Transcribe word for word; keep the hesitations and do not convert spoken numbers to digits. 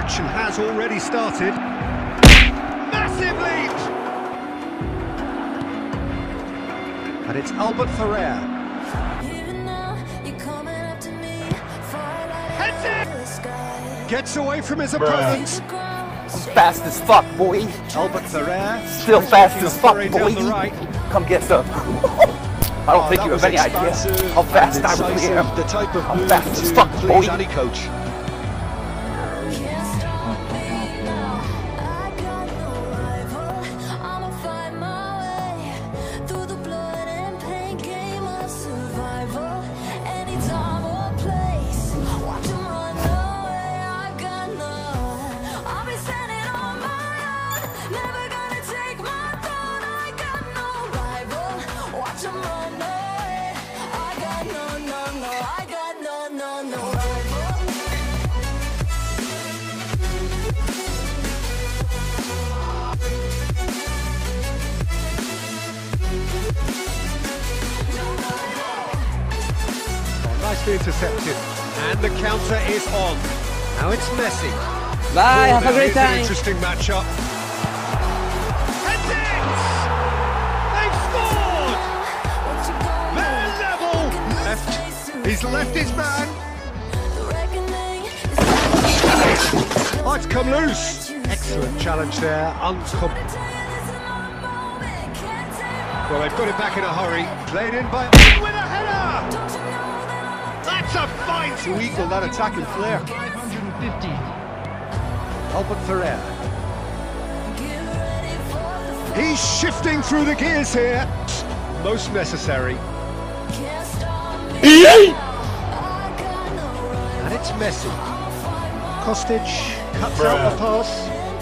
action has already started. Massive lead! And it's Albert Ferrer. Heads it! Gets away from his opponent. I'm fast as fuck, boy. Albert Ferrer. Still fast as fuck, boy. Right. Come get some. I don't oh, think you have any idea how fast I really am. The type of I'm fast as fuck, boy. Any coach. Nicely intercepted, and the counter is on. Now it's Messi. Bye, oh, have a great an time. Interesting matchup. And it! They've scored! They're level! Left. He's left his man. Oh, it's come loose. Excellent challenge there. Uncom well, they've got it back in a hurry. Played in by with a header. That's a fight to equal that attacking flair. five hundred fifty. Albert Ferrer. He's shifting through the gears here. Most necessary. And it's Messi. Kostic cuts out the pass.